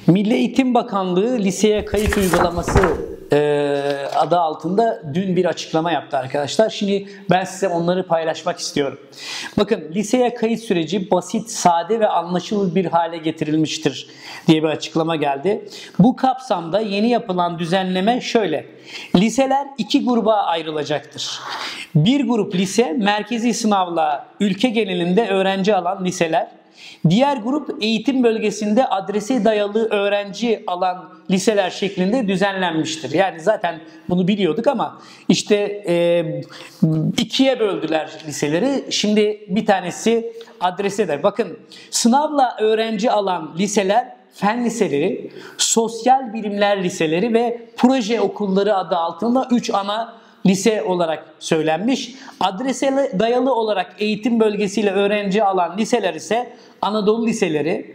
Milli Eğitim Bakanlığı liseye kayıt uygulaması adı altında dün bir açıklama yaptı arkadaşlar. Şimdi ben size onları paylaşmak istiyorum. Bakın, liseye kayıt süreci basit, sade ve anlaşılır bir hale getirilmiştir diye bir açıklama geldi. Bu kapsamda yeni yapılan düzenleme şöyle: liseler iki gruba ayrılacaktır. Bir grup lise merkezi sınavla ülke genelinde öğrenci alan liseler. Diğer grup eğitim bölgesinde adrese dayalı öğrenci alan liseler şeklinde düzenlenmiştir. Yani zaten bunu biliyorduk ama işte ikiye böldüler liseleri. Şimdi bir tanesi adrese dayalı. Bakın, sınavla öğrenci alan liseler fen liseleri, sosyal bilimler liseleri ve proje okulları adı altında 3 ana lise olarak söylenmiş. Adrese dayalı olarak eğitim bölgesiyle öğrenci alan liseler ise Anadolu liseleri,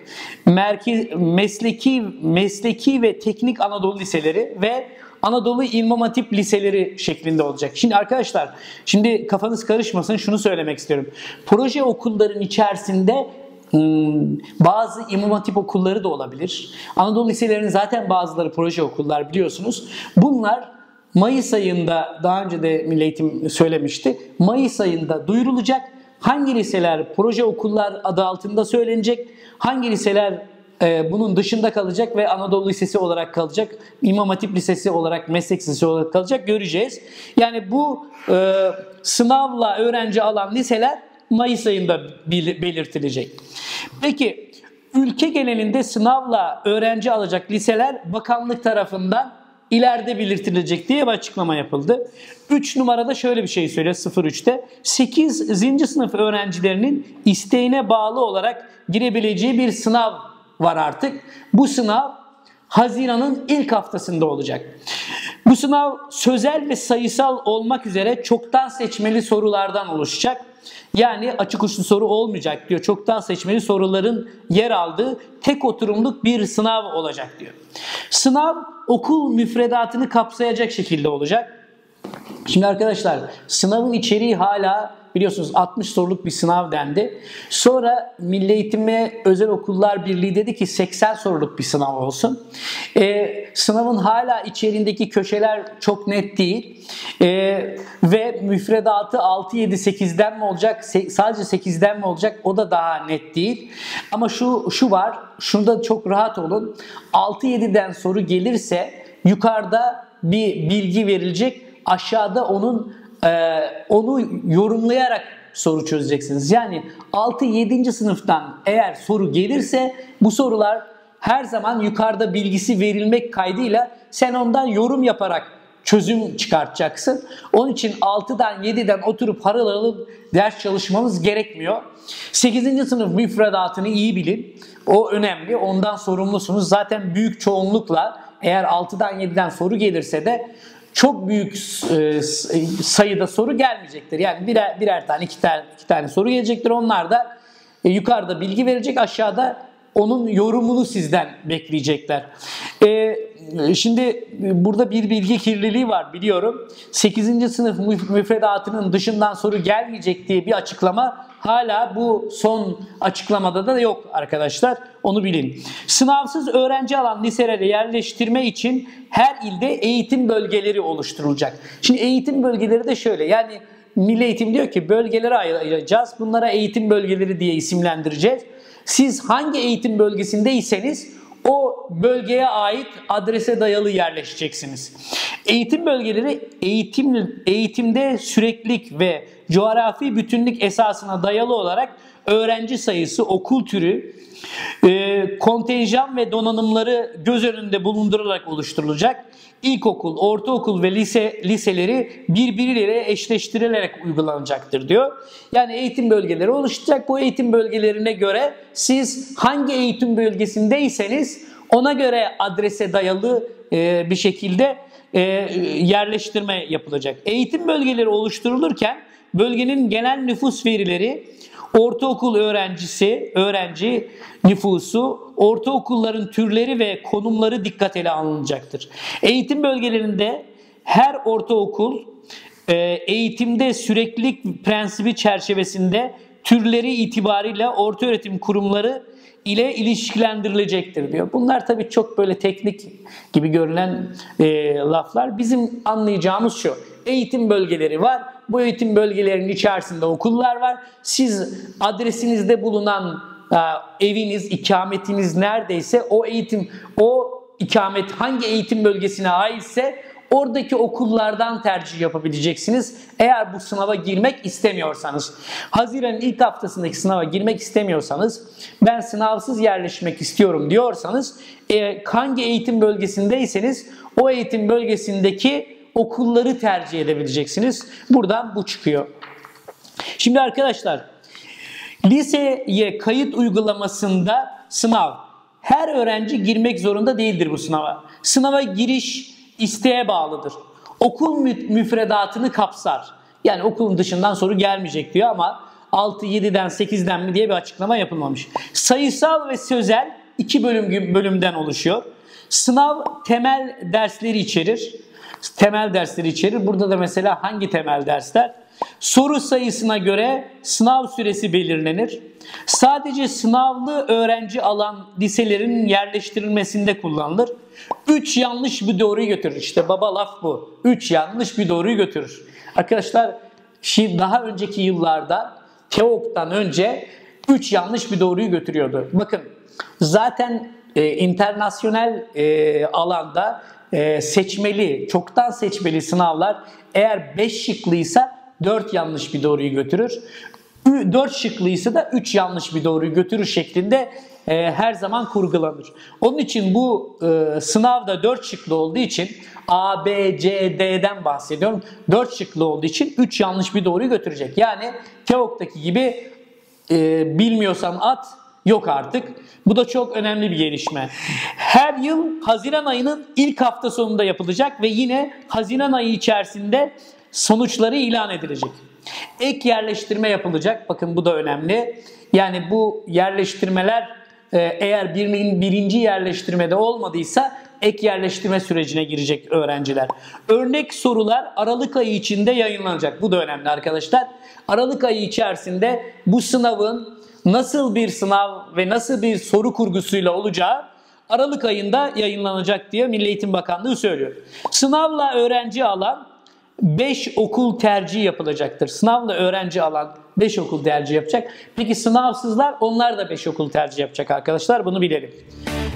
mesleki ve teknik Anadolu liseleri ve Anadolu İmam Hatip liseleri şeklinde olacak. Şimdi arkadaşlar, şimdi kafanız karışmasın, şunu söylemek istiyorum. Proje okulların içerisinde bazı İmam Hatip okulları da olabilir. Anadolu liselerinin zaten bazıları proje okullar, biliyorsunuz. Bunlar Mayıs ayında, daha önce de Milli Eğitim söylemişti, Mayıs ayında duyurulacak. Hangi liseler proje okullar adı altında söylenecek, hangi liseler bunun dışında kalacak ve Anadolu Lisesi olarak kalacak, İmam Hatip Lisesi olarak, meslek lisesi olarak kalacak, göreceğiz. Yani bu sınavla öğrenci alan liseler Mayıs ayında belirtilecek. Peki, ülke genelinde sınavla öğrenci alacak liseler bakanlık tarafından ileride belirtilecek diye bir açıklama yapıldı. 3 numarada şöyle bir şey söylüyor, 03'te. 8. sınıf öğrencilerinin isteğine bağlı olarak girebileceği bir sınav var artık. Bu sınav Haziran'ın ilk haftasında olacak. Bu sınav sözel ve sayısal olmak üzere çoktan seçmeli sorulardan oluşacak. Yani açık uçlu soru olmayacak diyor. Çoktan seçmeli soruların yer aldığı tek oturumluk bir sınav olacak diyor. Sınav okul müfredatını kapsayacak şekilde olacak. Şimdi arkadaşlar, sınavın içeriği hala biliyorsunuz 60 soruluk bir sınav dendi. Sonra Milli Eğitim ve Özel Okullar Birliği dedi ki 80 soruluk bir sınav olsun. Sınavın hala içeriğindeki köşeler çok net değil. Ve müfredatı 6, 7, 8'den mi olacak, sadece 8'den mi olacak, o da daha net değil. Ama şu var, şunda çok rahat olun. 6-7'den soru gelirse yukarıda bir bilgi verilecek, aşağıda onu yorumlayarak soru çözeceksiniz. Yani 6-7. sınıftan eğer soru gelirse bu sorular her zaman yukarıda bilgisi verilmek kaydıyla sen ondan yorum yaparak çözüm çıkartacaksın. Onun için 6'dan 7'den oturup harıl harıl ders çalışmanız gerekmiyor. 8. sınıf müfredatını iyi bilin. O önemli. Ondan sorumlusunuz. Zaten büyük çoğunlukla eğer 6'dan 7'den soru gelirse de çok büyük sayıda soru gelmeyecektir. Yani birer tane, iki tane soru gelecektir. Onlar da yukarıda bilgi verecek, aşağıda onun yorumunu sizden bekleyecekler. Şimdi burada bir bilgi kirliliği var, biliyorum. 8. sınıf müfredatının dışından soru gelmeyecek diye bir açıklama hala bu son açıklamada da yok arkadaşlar. Onu bilin. Sınavsız öğrenci alan liselere yerleştirme için her ilde eğitim bölgeleri oluşturulacak. Şimdi eğitim bölgeleri de şöyle, yani Milli Eğitim diyor ki bölgelere ayıracağız. Bunlara eğitim bölgeleri diye isimlendireceğiz. Siz hangi eğitim bölgesindeyseniz o bölgeye ait adrese dayalı yerleşeceksiniz. Eğitim bölgeleri eğitimde süreklilik ve coğrafi bütünlük esasına dayalı olarak öğrenci sayısı, okul türü, kontenjan ve donanımları göz önünde bulundurularak oluşturulacak. İlkokul, ortaokul ve liseleri birbirleriyle eşleştirilerek uygulanacaktır diyor. Yani eğitim bölgeleri oluşacak. Bu eğitim bölgelerine göre siz hangi eğitim bölgesindeyseniz ona göre adrese dayalı bir şekilde yerleştirme yapılacak. Eğitim bölgeleri oluşturulurken bölgenin genel nüfus verileri, ortaokul öğrenci nüfusu, ortaokulların türleri ve konumları dikkate alınacaktır. Eğitim bölgelerinde her ortaokul eğitimde süreklilik prensibi çerçevesinde türleri itibariyle ortaöğretim kurumları ile ilişkilendirilecektir diyor. Bunlar tabii çok böyle teknik gibi görünen laflar. Bizim anlayacağımız şu: eğitim bölgeleri var. Bu eğitim bölgelerinin içerisinde okullar var. Siz adresinizde bulunan eviniz, ikametiniz neredeyse o ikamet hangi eğitim bölgesine aitse oradaki okullardan tercih yapabileceksiniz. Eğer bu sınava girmek istemiyorsanız. Haziran'ın ilk haftasındaki sınava girmek istemiyorsanız, ben sınavsız yerleşmek istiyorum diyorsanız, hangi eğitim bölgesindeyseniz o eğitim bölgesindeki okulları tercih edebileceksiniz. Buradan bu çıkıyor. Şimdi arkadaşlar, liseye kayıt uygulamasında sınav. Her öğrenci girmek zorunda değildir bu sınava. Sınava giriş isteğe bağlıdır. Okul müfredatını kapsar. Yani okulun dışından soru gelmeyecek diyor ama 6, 7'den 8'den mi diye bir açıklama yapılmamış. Sayısal ve sözel 2 bölümden oluşuyor. Sınav temel dersleri içerir. Temel dersleri içerir. Burada da mesela hangi temel dersler? Soru sayısına göre sınav süresi belirlenir. Sadece sınavlı öğrenci alan liselerin yerleştirilmesinde kullanılır. 3 yanlış bir doğruyu götürür. İşte baba laf bu. 3 yanlış bir doğruyu götürür. Arkadaşlar, daha önceki yıllarda TEOG'dan önce 3 yanlış bir doğruyu götürüyordu. Bakın, zaten internasyonel alanda seçmeli, çoktan seçmeli sınavlar eğer 5 şıklıysa 4 yanlış bir doğruyu götürür. 4 şıklıysa da 3 yanlış bir doğruyu götürür şeklinde her zaman kurgulanır. Onun için bu sınavda 4 şıklı olduğu için, A, B, C, D'den bahsediyorum. 4 şıklı olduğu için 3 yanlış bir doğruyu götürecek. Yani TEOG'daki gibi bilmiyorsan at yok artık. Bu da çok önemli bir gelişme. Her yıl Haziran ayının ilk hafta sonunda yapılacak ve yine Haziran ayı içerisinde sonuçları ilan edilecek. Ek yerleştirme yapılacak. Bakın, bu da önemli. Yani bu yerleştirmeler eğer birinci yerleştirmede olmadıysa ek yerleştirme sürecine girecek öğrenciler. Örnek sorular Aralık ayı içinde yayınlanacak. Bu da önemli arkadaşlar. Aralık ayı içerisinde bu sınavın nasıl bir sınav ve nasıl bir soru kurgusuyla olacağı Aralık ayında yayınlanacak diye Milli Eğitim Bakanlığı söylüyor. Sınavla öğrenci alan 5 okul tercihi yapılacaktır. Sınavla öğrenci alan 5 okul tercih yapacak. Peki sınavsızlar, onlar da 5 okul tercih yapacak arkadaşlar. Bunu bilelim.